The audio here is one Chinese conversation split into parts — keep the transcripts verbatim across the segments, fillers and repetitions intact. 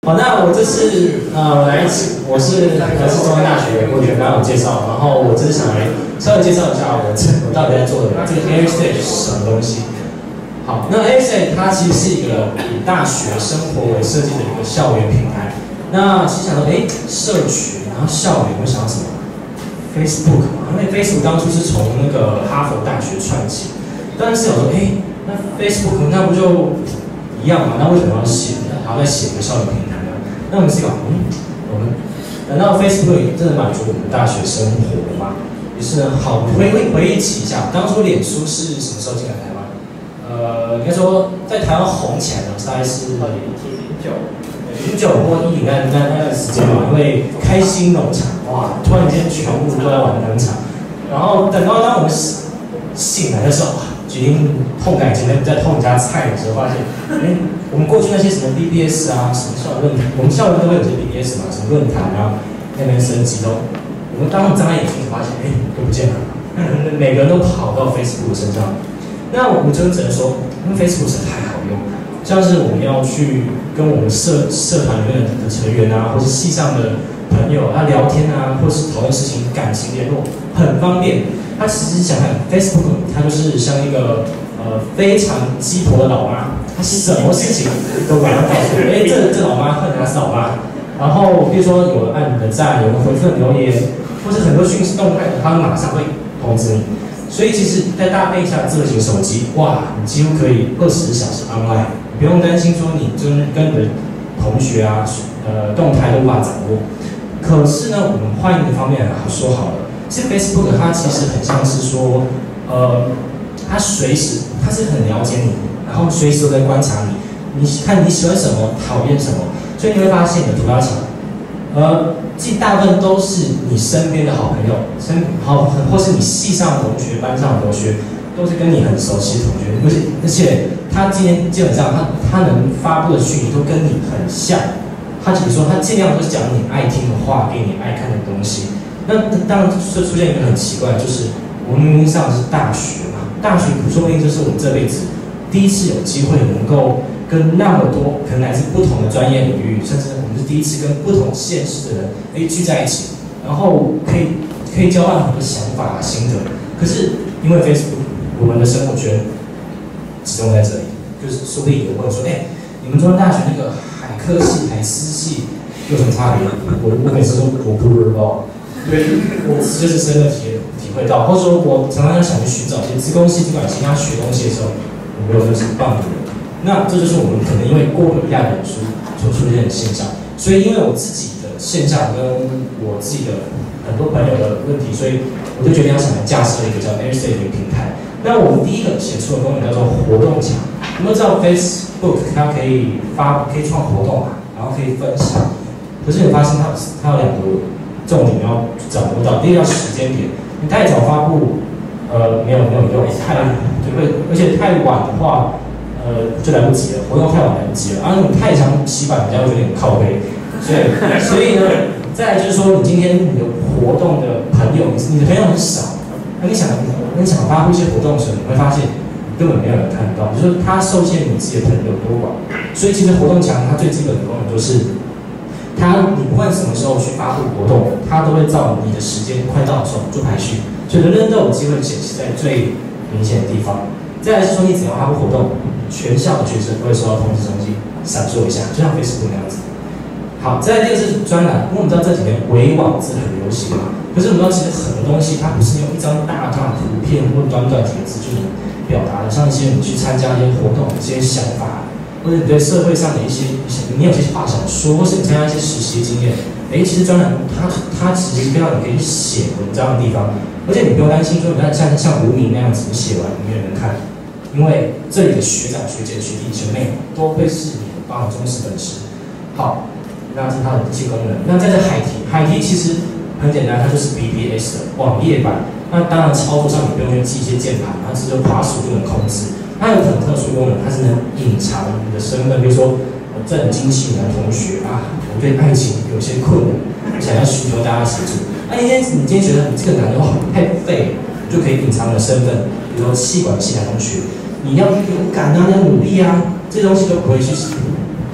好，那我这次呃，我来自我是来自中央大学，我觉得刚刚有介绍，然后我只是想来稍微介绍一下我这我到底在做的这个 AirStage 是什么东西。好，那 AirStage 它其实是一个以大学生活为设计的一个校园平台。那其实想到，哎，社群，然后校园，我想到什么 ？Facebook 嘛，因为 Facebook 当初是从那个哈佛大学串起，但是想说，哎，那 Facebook 那不就一样嘛？那为什么要写？还要再写一个校园平台？那我们思考，嗯，我们难道 Facebook 真的满足我们大学生活吗？于是呢，好，回回回忆起一下，当初脸书是什么时候进来台湾？呃，应该说在台湾红起来的大概是二零零九零九或一零那那那段时间嘛，因为开心农场，哇，突然间全部都在玩农场，然后等到当我们醒来的时候，决定痛改前非，在痛家菜的时候，发现，哎。我们过去那些什么 B B S 啊，什么校园论坛，我们校园都会有些 B B S 嘛，什么论坛啊，那边升级都，我们当时张开眼睛发现，哎，都不见了，每个人都跑到 Facebook 身上。那我们真只能说，因为 Facebook 实在太好用，像是我们要去跟我们社社团里面的成员啊，或是系上的朋友啊聊天啊，或是讨论事情、感情联络，很方便。它其实想想 Facebook， 它就是像一个呃非常鸡婆的老妈。他什么事情都马上告诉我，哎，这这老妈恨他是老妈。然后比如说有人按你的赞，有人回复留言，或是很多讯息动态的，他马上会通知你。所以其实再搭配一下智慧型手机，哇，你几乎可以二十四小时 online， 不用担心说你真跟你的同学啊，呃，动态都无法掌握。可是呢，我们换一个方面来说好了，其实 Facebook 它其实很像是说，呃，它随时它是很了解你。然后随时都在观察你，你看你喜欢什么，讨厌什么，所以你会发现你的涂鸦墙，呃，其大部分都是你身边的好朋友，身好或是你系上的同学、班上的同学，都是跟你很熟悉的同学，而且而且他今天基本上他他能发布的讯息都跟你很像，他比如说他尽量都是讲你爱听的话，给你爱看的东西。那当然就出现一个很奇怪，就是我们明明上的是大学嘛，大学说不定就是我们这辈子。第一次有机会能够跟那么多可能来自不同的专业领域，甚至我们是第一次跟不同县市的人可以聚在一起，然后可以可以交换很多想法、心得。可是因为 Facebook， 我们的生活圈集中在这里，就是说不定有人问说，哎，你们中央大学那个海科系、海思系有什么差别？我我每次都我不知道，对，我就是深的体体会到，或者说我常常想去寻找一些资工系、资管系他学东西的时候。没有就是棒的人，那这就是我们可能因为过本亚本书所出现的现象。所以因为我自己的现象跟我自己的很多朋友的问题，所以我就决定要想来架设一个叫 AirStage 的平台。那我们第一个写出的功能叫做活动墙。我们知道 Facebook 它可以发可以创活动嘛，然后可以分享。可是你发现它它有两个重点要掌握到，第一个叫时间点，你太早发布。呃，没有没有用，太就会，而且太晚的话，呃，就来不及了。活动太晚来不及了，啊，你太长洗版，人家会觉得很靠背。所以，所以呢，再来就是说，你今天你的活动的朋友，你的朋友很少，那你想你想发布一些活动的时候，你会发现根本没有人看到，就是它受限你自己的朋友多寡。所以，其实活动墙它最基本的功能就是，它你不管什么时候去发布活动，它都会照你的时间快到的时候做排序。所以人人都有机会显示在最明显的地方。再来是说，你只要发布活动，全校的学生都会收到通知中心闪烁一下，就像 Facebook 那样子。好，再来第二个是专栏，因为我们知道这几年微网字很流行嘛，可是我们知道其实很多东西它不是用一张大大的图片或短短几个字就能表达的，像一些你去参加一些活动、一些想法，或者你对社会上的一些你有些话想说，或是你参加一些实习经验，哎，其实专栏它它其实可以让你可以写文章的地方。而且你不用担心说，你看像像无名那样子，你写完没有人看，因为这里的学长、学姐、学弟、学妹都会是你很棒的忠实粉丝。好，那这是它的一些功能。那在这海题，海题其实很简单，它就是 B B S 的网页版。那当然操作上你不用去记一些键盘，它只有滑鼠就能控制。它有很特殊功能，它是能隐藏你的身份，比如说我正经系男同学啊，我对爱情有些困难，想要寻求大家协助。那、啊、今天你今天觉得你这个男的哇太废了，你就可以隐藏你的身份，比如说气管系男同学，你要勇敢啊，你要努力啊，这些东西都不会去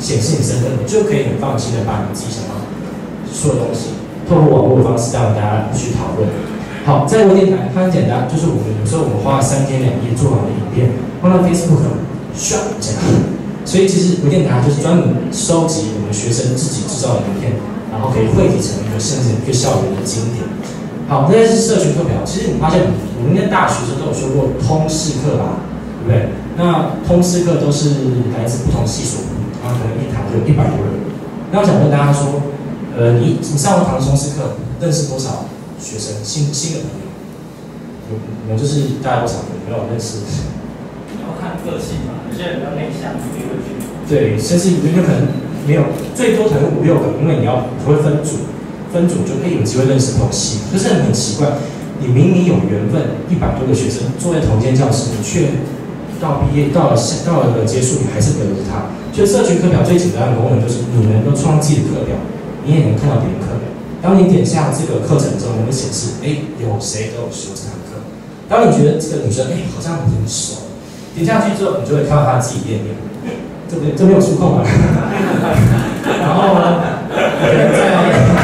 显示你身份，你就可以很放心的把你自己想要说的东西，透过网络的方式让大家去讨论。好，在微电台它很简单，就是我们有时候我们花了三天两夜做完的影片，放到 Facebook 刷这样。所以其实微电台就是专门收集我们学生自己制造的影片，然后可以汇集成一个甚至一个校园的经典。好，那是社群课表。其实你发现，我们在大学时候都有说过通识课吧，对不对？那通识课都是来自不同系所，然后可能一堂就有一百多人。那我想问大家说，呃，你你上完堂通识课，认识多少学生新新的朋友？有有就是大概多少个？有没有认识？ 要看个性嘛，有些人比较内向，不会去。对， 甚至有可能没有，最多可能五六个，因为你要你会分组，分组就可以有机会认识不同系。可是很奇怪，你明明有缘分，一百多个学生坐在同间教室，你却到毕业到了到了结束，你还是得不到他。所以社群课表最简单的功能就是你能够创造自己的课表，你也能看到别人课表。当你点下这个课程之后，能够显示，哎，有谁都有修这堂课。当你觉得这个女生，哎，好像很熟，点下去之后，你就会看到她自己页面。这边这边有触控嘛？然后呢，可能在，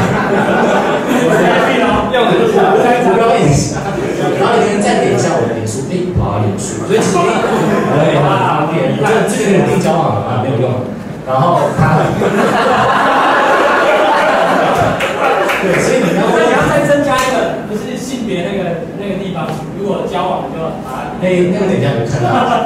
要的就是在图标演一下，然后你可以再点一下我的脸书，哎，我要脸书，所以其实，对，他点，这这个有定交往了啊，没有用。然后他，对，所以你要你要再增加一个，不是性别那个那个地方，如果交往就把， 哎，那个等一下我看到。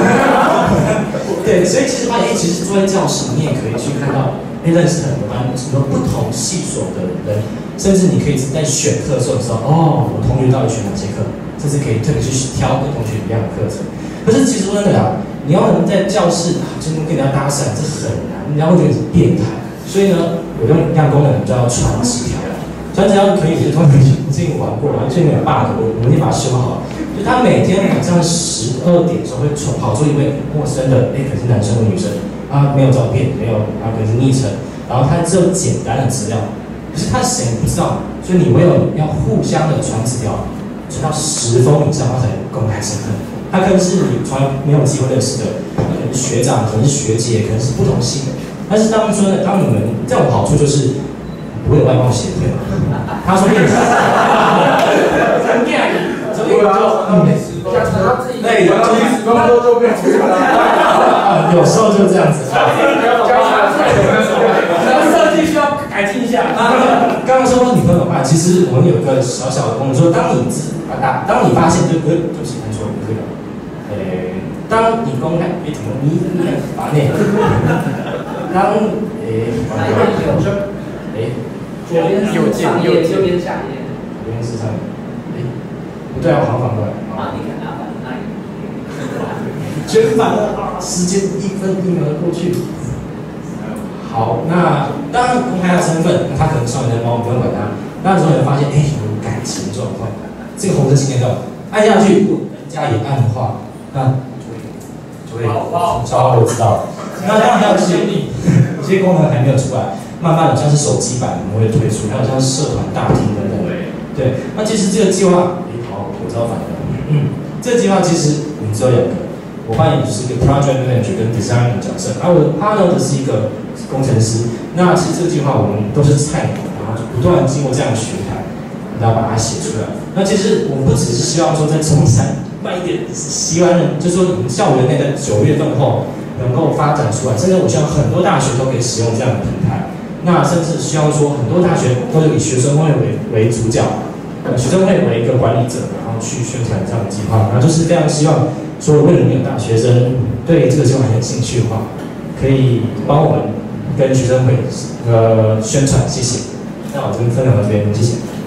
对，所以其实发现，哎，其实坐在教室，你也可以去看到，哎，认识很多班、很多不同系所的人，甚至你可以在选课的时候知道，哦，我同学到底选哪些课，甚至可以特别去挑跟同学一样的课程。可是其实说真的啦，你要能在教室就能跟人家搭讪，这很难，人家会觉得你是变态。所以呢，我用一样功能叫传纸条。传纸条可以，就是同学之前玩过，完全没有 bug， 我我们把它修好。就他每天晚上十二点的时候会从跑出一位陌生的，哎，可是男生或女生，啊，没有照片，没有，啊，可是昵称，然后他只有简单的资料，可是他谁不知道，所以你唯有要互相的传纸条，传到十封以上，他才公开身份。他可能是你从来没有机会认识的，可能是学长，可能是学姐，可能是不同系的。但是当说呢，当你们这种好处就是不会有外貌协会嘛，他说你。对啊，对，就是十分钟就变出来了。有时候就这样子。 设计需要改进一下。 啊，刚刚说女朋友吧，其实我们有一个小小的功能，说当你自啊打，当你发现就对不起，他说这个，诶，当你公开，诶，怎么你你很烦呢？当诶，诶， 左边右上页，右边下页， 左边是上页。不对啊，好反过来。 啊，你看啊，反那里。 全反了，时间一分一秒的过去。好，那当然公开他身份，那他可能少年的猫，不用管他。那时候你发现，哎，有感情状况，这个红色信念照按下去，人家也暗化，那就会就会稍微知道了。那当然还有这些有些功能还没有出来，慢慢的像是手机版我们会推出，还有像是社团大厅等等。对，那其实这个计划。我知道反的，嗯，这个计划其实我们只有两个，我扮演就是一个 project manager 跟 designer 的角色，而我的 partner 是一个工程师。那其实这个计划我们都是菜鸟，然后就不断经过这样的学台，然后把它写出来。那其实我们不只是希望说在中山办一点希望人，就是说我们校园内在九月份后能够发展出来，甚至我希望很多大学都可以使用这样的平台。那甚至希望说很多大学都以学生会为为主角。呃，学生会为一个管理者，然后去宣传这样的计划，然后就是非常希望说，如果你们有大学生对这个计划很有兴趣的话，可以帮我们跟学生会呃宣传，谢谢。那我这边分享到这边，谢谢。